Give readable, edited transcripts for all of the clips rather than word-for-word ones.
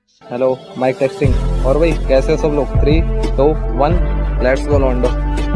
Hello mic testing. और भाई कैसे हो सब लोग? 3 2 1 लेट्स गो लॉन्डो।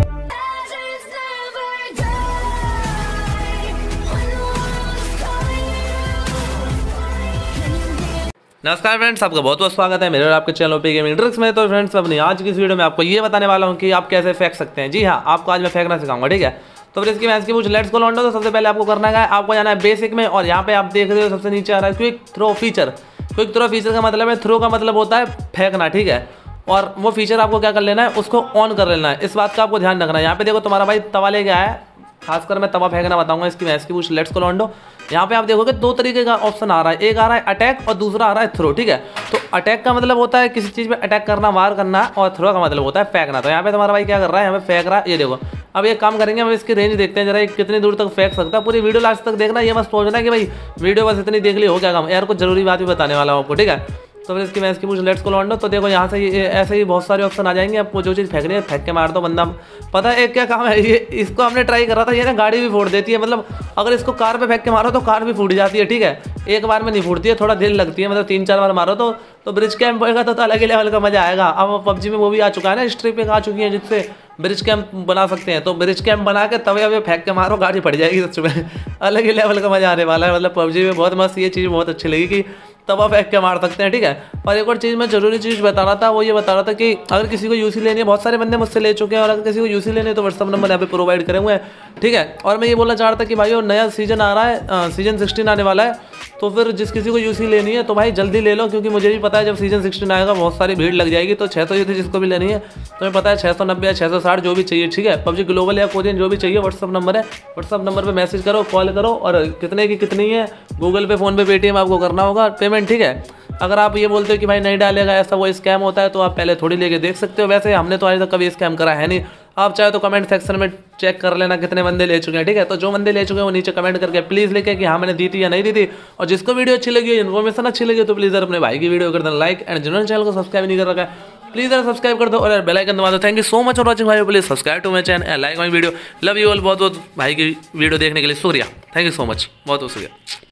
नमस्कार फ्रेंड्स, आपका बहुत बहुत स्वागत है मेरे और आपके चैनल पे गेमिंग ट्रिक्स में। तो फ्रेंड्स, मैं अपनी आज की इस वीडियो में आपको ये बताने वाला हूँ कि आप कैसे फेंक सकते हैं। जी हाँ, आपको आज मैं फेंकना सिखाऊंगा, ठीक है। तो फिर इसकी मैच की पूछ लेट्स गो लॉन्डो। तो सबसे पहले आपको करना है, आपको जाना है बेसिक में, और यहाँ पे आप देख रहे हो सबसे नीचे आ रहा है quick throw feature. Quick throw feature का मतलब है, थ्रो का मतलब होता है फेंकना, ठीक है। और वो फीचर आपको क्या कर लेना है, उसको ऑन कर लेना है। इस बात का आपको ध्यान रखना है। यहाँ पे देखो तुम्हारा भाई तवा ले गया है, खासकर मैं तवा फेंकना बताऊंगा इसकी मैच की पूछ लेट्स गो लॉन्डो। यहाँ पे आप देखोगे दो तरीके का ऑप्शन आ रहा है, एक आ रहा है अटैक और दूसरा आ रहा है थ्रो, ठीक है। तो अटैक का मतलब होता है किसी चीज़ पे अटैक करना, वार करना, और थ्रो का मतलब होता है फेंकना। तो यहाँ पे तुम्हारा भाई क्या कर रहा है, यहाँ पे फेंक रहा है, ये देखो। अब ये काम करेंगे, हम इसकी रेंज देखते हैं जरा, ये कितनी दूर तक फेंक सकता है। पूरी वीडियो लास्ट तक देखना, ये मत सोचना कि भाई वीडियो बस इतनी देख ली हो क्या काम यार, कुछ जरूरी बात भी बताने वाला हूँ आपको, ठीक है। तो फिर इसकी मैं इसकी पूछ लेट्स गो लॉन्डो। तो देखो यहाँ से ये ऐसे ही बहुत सारे ऑप्शन आ जाएंगे, आपको जो चीज़ फेंकनी है फेंक के मार दो। बंदा पता है एक क्या काम है, ये इसको हमने ट्राई करा था, ये ना गाड़ी भी फोड़ देती है। मतलब अगर इसको कार पे फेंक के मारो तो कार भी फूट जाती है, ठीक है। एक बार में नहीं फूटती है, थोड़ा देर लगती है, मतलब 3-4 बार मारो तो ब्रिज कैंप होएगा तो अलग ही लेवल का मजा आएगा। अब पबजी में वो भी आ चुका है ना, स्ट्रिप एक आ चुकी है जिससे ब्रिज कैंप बना सकते हैं। तो ब्रिज कैंप बना के तवे अवे फेंक के मारो, गाड़ी पड़ जाएगी सच में। अलग ही लेवल का मजा आने वाला है। मतलब पबजी में बहुत मस्त ये चीज़ बहुत अच्छी लगी कि तवा फेंक के मार सकते हैं, ठीक है। और एक और चीज़ मैं जरूरी चीज़ बता रहा था, वो ये बता रहा था कि अगर किसी को यूसी लेनी है, बहुत सारे बंदे मुझसे ले चुके हैं, और अगर किसी को यूसी लेनी है तो व्हाट्सअप नंबर यहाँ पे प्रोवाइड करे हुए हैं, ठीक है। और मैं ये बोलना चाह रहा था कि भाई वो नया सीजन आ रहा है, सीजन 16 आने वाला है। तो फिर जिस किसी को यूसी लेनी है तो भाई जल्दी ले लो, क्योंकि मुझे भी पता है जब सीजन 16 आएगा बहुत सारी भीड़ लग जाएगी। तो 600 यूसी जिसको भी लेनी है, तुम्हें पता है 690 या 660 जो भी चाहिए, ठीक है। पबजी ग्लोबल या कोरियन जो भी चाहिए, व्हाट्सअप नंबर है, व्हाट्सअप नंबर पे मैसेज करो, कॉल करो, और कितने की कितनी है, गूगल पे, फ़ोन पे, पेटीएम आपको करना होगा पेमेंट, ठीक है। अगर आप ये बोलते हो कि भाई नहीं डालेगा, ऐसा वो स्कैम होता है, तो आप पहले थोड़ी लेके देख सकते हो। वैसे हमने तो आज तक कभी स्कैम करा है नहीं। आप चाहे तो कमेंट सेक्शन में चेक कर लेना कितने बंदे ले चुके हैं, ठीक है। तो जो बंदे ले चुके हैं वो नीचे कमेंट करके प्लीज़ लिखे कि हाँ मैंने दी थी या नहीं दी थी। और जिसको वीडियो अच्छी लगी, इन्फॉर्मेशन अच्छी लगी, तो प्लीज़ अपने भाई की वीडियो कर देना लाइक, एंड जिन्होंने चैनल को सब्सक्राइब नहीं कर रखा है प्लीज़ सब्सक्राइब कर दो और बेल आइकन दबा दो। Thank you so much for watching भाई, please subscribe to my channel and like my video. Love you all. बहुत बहुत भाई की वीडियो देखने के लिए शुक्रिया। थैंक यू सो मच, बहुत बहुत शुक्रिया।